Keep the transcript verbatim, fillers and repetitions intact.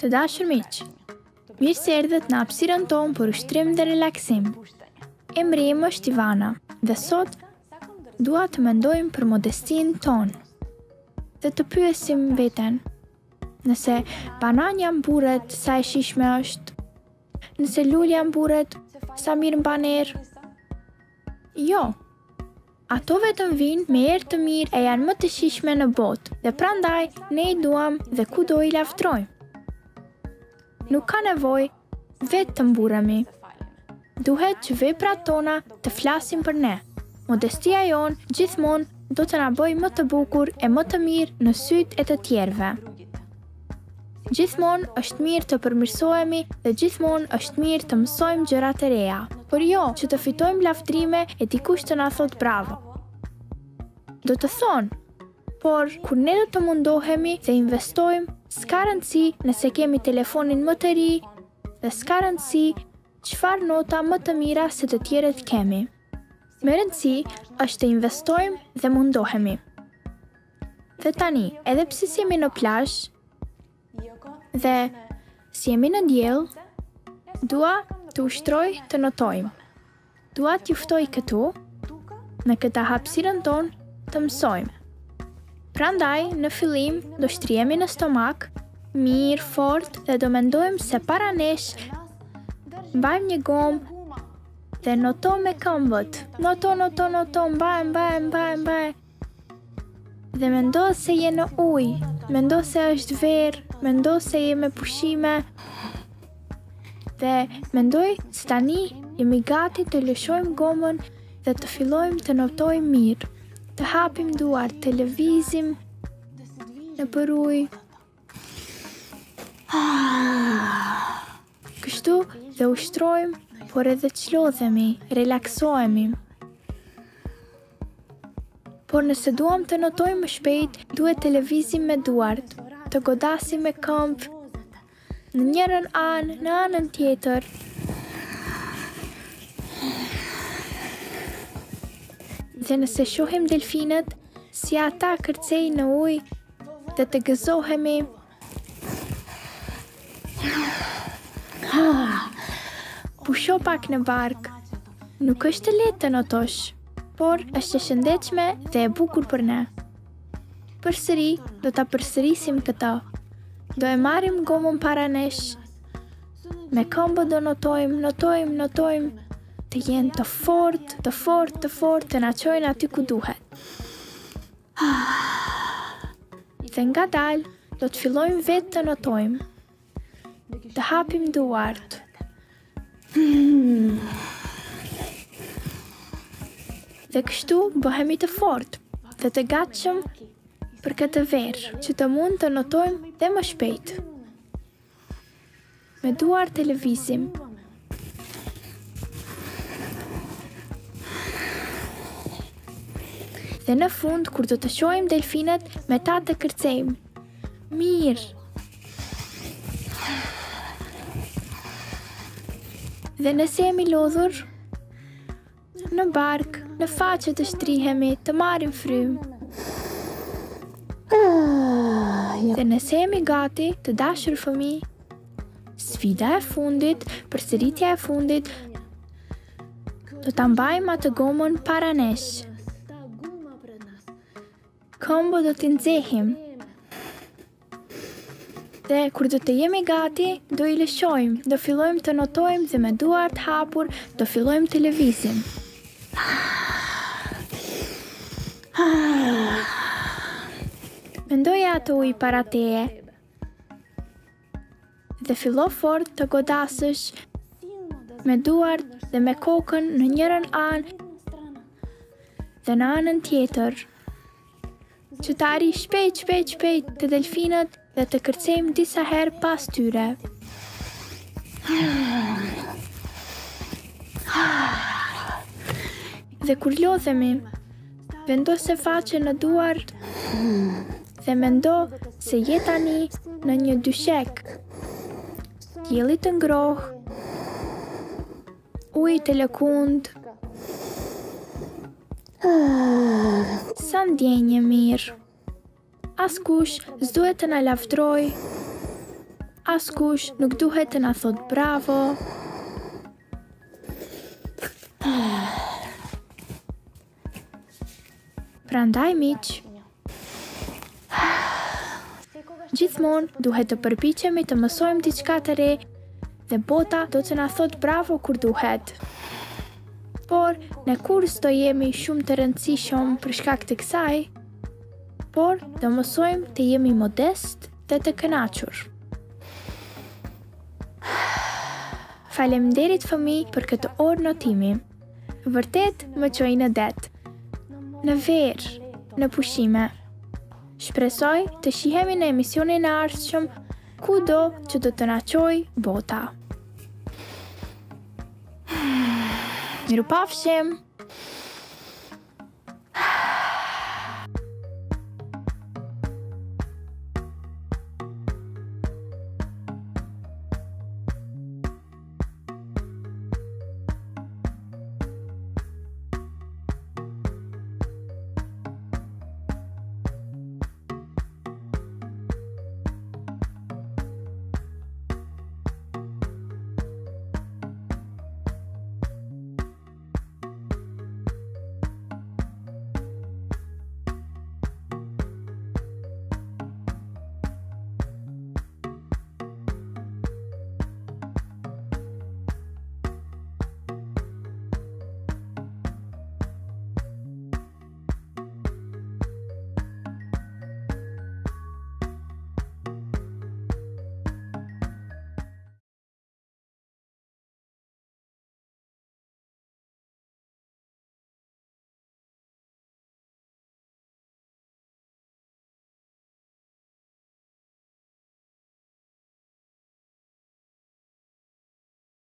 Të dashur miq, mirë se erdhët në hapësirën tonë për ushtrim dhe relaksim. Emri im është Ivana dhe sot dua të mendojmë për modestinë tonë dhe të pyesim veten nëse bananja mburet sa e shijshme është, nëse lulja mburet sa mirë mban erë. Jo, ato vetëm vinë me erë të mirë e janë më të shijshme në botë dhe prandaj ne i duam dhe kudo i lavdrojmë. Nuk ka nevojë vetë të mburemi. Duhet që veprat tona të flasin për ne. Modestia jonë gjithmonë do të na bëjë më të bukur e më të mirë në sytë e të tjerëve. Gjithmonë është mirë të përmirësohemi dhe gjithmonë është mirë të mësojmë gjëra të reja, por jo që të fitojmë lavdrime e dikush të na thotë bravo. Do të thonë, por kur ne do të mundohemi dhe investojmë, s'ka rëndësi nëse kemi telefonin më të ri dhe s'ka rëndësi çfarë nota më të mira se të tjerët kemi. Me rëndësi është të investojmë dhe mundohemi. Dhe tani, edhe pse si jemi në plazh dhe si jemi në diell, dua të ushtroj të notojmë. Dua t'ju ftoj këtu, në këtë hapësirën tonë, të mësojmë. Prandaj, në fillim, do shtrihemi në stomak, mirë, fort, dhe do mendojmë se para nesh mbajmë një gomë dhe noto me këmbët. Noto, noto, noto, mbaj, mbaj, mbaj, mbaj. Dhe mendo se je në ujë, mendo se është verë, mendo se je me pushime. Dhe mendoj se tani jemi gati të lëshojmë gomën dhe të fillojmë të notojmë mirë. Të hapim duar, të lëvizim në për ujë. Kështu dhe ushtrojmë, por edhe çlodhemi, relaksohemi. Por nëse duam të notojmë më shpejt, duhet të lëvizim me duart, të godasim me këmbë, në njërën anë, në anën tjetër. Dhe nëse shohim delfinët, si ata kërcej në ujë dhe të gëzohemi. Pusho pak në bark. Nuk është lehtë të notosh, por është e shëndetshme dhe e bukur për ne. Përsëri do ta përsërisim këtë. Do e marrim gomën para nesh. Me këmbë do notojmë, notojmë, notojmë. Të jenë të fort, të fort, të fort, të na çojnë aty ku duhet. Dhe nga dalë, do të fillojmë vetë të notojmë. Të hapim duart. Dhe kështu bëhemi të fort dhe të gatshëm për këtë verë, që të mund të notojmë dhe më shpejt. Me duart të lëvizim. Dhe në fund, kur do të shohim delfinët, me ta të kërcejmë. Mirë. Dhe nëse jemi lodhur, në bark, në faqe të shtrihemi, të marrim frymë. Dhe nëse jemi gati, të dashur fëmijë, sfida e fundit, përsëritja e fundit, do ta mbajmë atë gomën para nesh. Këmbë do t'i nxehim. Dhe kur do të jemi gati, do i lëshojmë, do fillojmë të notojmë dhe me duart hapur do fillojmë të lëvizim. Mendoja atë ujë para teje dhe fillo fort të godasësh me duart dhe me kokën në njërën anë dhe në anën tjetër. Që të arri shpejt, shpejt, shpejt të delfinët dhe të kërcejmë disa herë pas tyre. Dhe kur lodhemi, vendose faqen në duart dhe mendo se je tani në një dyshek. Dielli të ngrohtë, ujë të lëkundë. Sa ndjenje mirë. Askush s'duhet të na lavdroj. askush nuk duhet të na thot bravo. Prandaj miq, gjithmonë duhet të përpiqemi të mësojmë diçka të re dhe bota do të na thot bravo kur duhet. Por në kurs do jemi shumë të rëndësishëm për shkak të kësaj, por do mësojmë të jemi modest dhe të kënaqur. Faleminderit fëmijë për këtë orë notimi. Vërtet më çoi në det, në verë, në pushime. Shpresoj të shihemi në emisionin e ardhshëm kudo që do të na çojë bota. Mirupafshim!